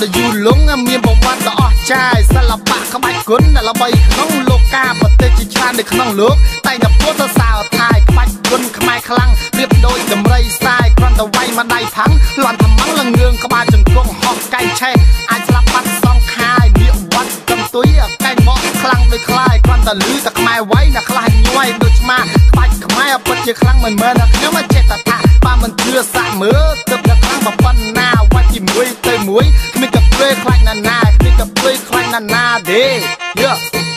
ដែលយូរលង់មានប្រវត្តិដ៏អស្ចារ្យសិល្បៈក្បាច់គុណដែលល្បីក្នុងលោកកាប្រទេសជាច្រើននៅក្នុងលោកតែតែពុទ្ធសាសនាថាក្បាច់គុណខ្មែរខ្លាំងប្រៀបដូចដំរីសាយគ្រាន់តែវាយមកដៃផាំងលន់ថ្មងលងឿងក្បាលជង្គង់ហោះកែងឆេះអាចស្លាប់បាត់សងខាយនាគវត្តកំទុយកែងមកខ្លាំងដូចខ្លាយគ្រាន់តែលឺតែខ្មែរវាយណាខ្លះញ័យដូចឆ្មាក្បាច់ខ្មែរពិតជាខ្លាំងមិនមែនខ្ញុំចេះតែថាបើមិនជឿសាក់មើលទឹកតែខ្លាំងប៉ុណ្ណាវាច់ពីមួយទៅមួយគ្មានកាព្រើខ្លាចណាណាគ្មានកាព្រើខ្លាចណាណាទេយើ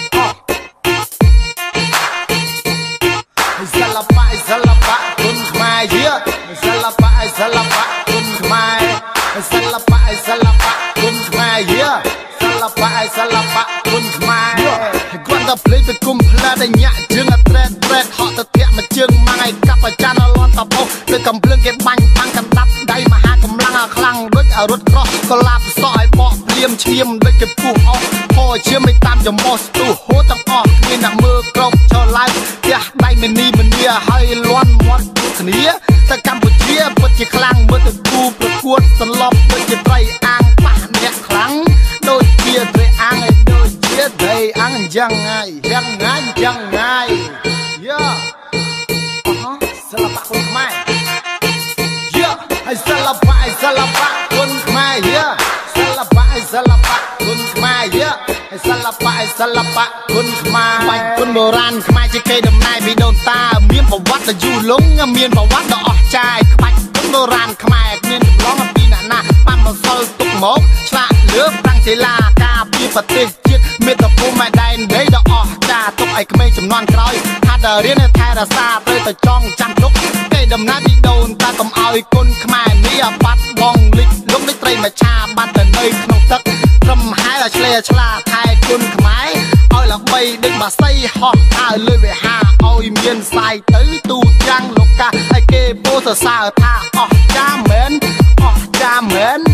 សិល្បៈគុណខ្មែរយើសិល្បៈគុណខ្មែរសិល្បៈគុណខ្មែរយើសិល្បៈគុណខ្មែរគាត់ទៅភ្លេចទៅគុំផ្លាតញាក់ជើងអត្រេតហក់ទៅធាក់មួយជើងម៉ាំងឯកាប់អាចារ្យលន់តបោដូចកំភ្លើងគេបាញ់បាំងកណ្ដាប់ដៃមហាកម្លាំងខ្លាំងដូចអរុតក្រោះក៏ឡាបសក់ឲ្យបកភ្លៀមឈាមដូចគេពុះអស់ហោឈាមមិនតាមចំមោះស្ទុះហូទាំងអស់គ្មានអ្នកមើលក្រុមចោលឡើងផ្ទះដៃមនីហើយលន់មាត់គ្នាតែកម្ពុជាពិតជាខ្លាំងមើលទៅគូប្រកួតសន្លប់ដូចជាត្រីអាងប៉ះអ្នកខ្លាំងដូចជាត្រីអាងឲ្យដូចជាត្រីអាងយ៉ាងងាយយ៉ាសិល្បៈគុណខ្មែរយ៉ាហើយសិល្បៈគុណខ្មែរយ៉ាសិល្បៈគុណខ្មែរយ៉ាហើយសិល្បៈគុណខ្មែរបាច់គុណបុរាណខ្មែរជាគេដំណើរពីដូនតាមានប្រវត្តិដ៏យូរលង់មានប្រវត្តិដ៏អស្ចារ្យក្បាច់គុណបុរាណខ្មែរមានចម្លងអំពីអ្នកណាបានបន្សល់ទុកមកឆ្លាក់លើប្រាំងសិលាការពីប្រទេសជាតិមេត្តាភូមិដែនដីដ៏អស្ចារ្យទុកឲ្យក្មេងចំនួនក្រោយថាដល់រៀនថែរក្សាទៅចងចាំទុកគេដំណើរពីដូនតាកុំឲ្យគុណខ្មែរនេះបាត់បង់លិចលុកដូចត្រីមច្ឆាបាត់ទៅនៅក្នុងទឹកត្រឹមហែឲ្យឆ្លេឆ្លាថែគុណខ្មែរឲ្យល្បីដូចបាសីហោះហើរលើវិហារឲ្យមានសាយទៅទូទាំងលោកកាឲ្យគេពោលសរសើរថាអស្ចារ្យមែន